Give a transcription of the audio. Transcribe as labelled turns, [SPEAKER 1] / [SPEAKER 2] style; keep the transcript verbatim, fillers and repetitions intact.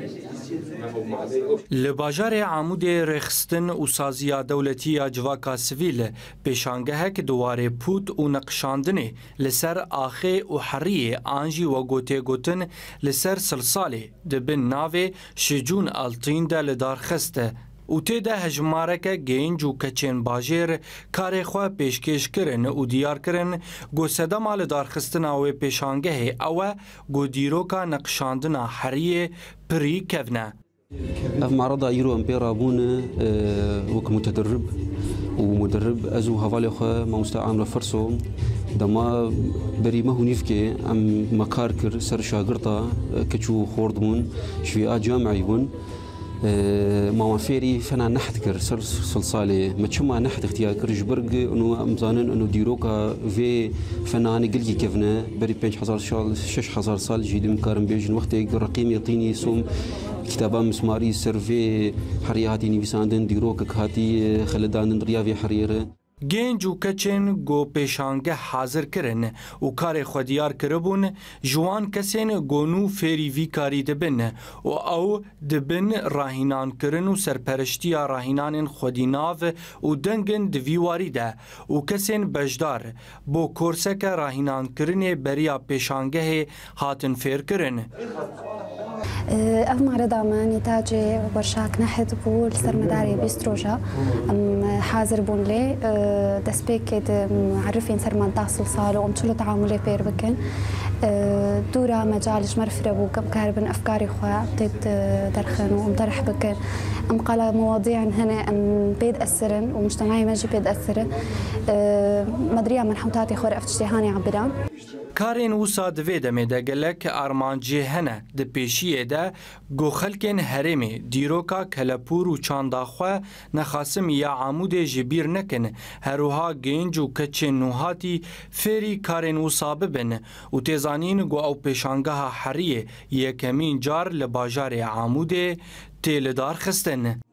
[SPEAKER 1] لباجار عمود رخستن و سازیا دولتی جواکا سویل پیشانگهک دواره پوت و نقشاندنه لسر آخه و حریه آنجی و گوته گوتن لسر سلساله دبن ناوه شجون التین ده لدار خسته و تیده هجمارک گینج و کچین باجر کار خواه پیشکش کرن و دیار کرن گو سدما لدار خستن او پیشانگه او گو دیروکا نقشاندنا حریه پری کفنه.
[SPEAKER 2] اف معرض ايرو امبيرا بون وك متدرب ومدرب ازو هفالي خو ما مستعامله فرسو دما بري ما هو نيفكي ام مكاركر سر شاغرتا كچو خوردمون شوي جامعي بون ما فيري فانا نحتكر سر صلصالي ما تشما نحت اختيار كرجبرج انه امزانن انه ديروكا في فنان قلقي كيفنا بري بينج حزار شال شش حزار صال جيد مكارم بيجن وقت الرقيم يعطيني سوم كتابة مسماري سيرفي حرياتي نيفيساندن ديروك هاتي خلدان ريافي حريره
[SPEAKER 1] گنج و کچین گو پیشانگه حاضر کرن و کار خودیار کربون جوان کسین گونو فیری وی کاری دبن و او دبن راهینان کرن و سرپرشتی راهینان خودیناو و دنگن دویواری ده و کسین بجدار بو کورسک راهینان کرن بریا پیشانگه هاتن فیر کرن.
[SPEAKER 3] اف معرض عمان نتاجي برشاك نحت بول سرمداري بيستروجا ام حاضر بون لي دسبيك معرفين سرمان تحصل صالو ام تشلو تعاملي بير بكن دورا مجالش مرفرة بو كم كاربن افكاري خويا بتيت درخن وام طرح بكن ام قال مواضيع هنا ام بيد اثرن ومجتمعي ماجي بيد اثرن مدريا من حوتاتي خور افتشتهاني عبران
[SPEAKER 1] کارین وسا دوی دمه ده گلک ارمانجی هنه ده پیشیه ده گو خلکن هرمی دیروکا کلپور و چانداخواه نخاسم یا عمود جبیر نکن هروها گنج و کچ نوهاتی فری کارین وسا ببن و تیزانین گو او پیشانگه حریه یکمین جار لباجار عمود تیلدار خستن.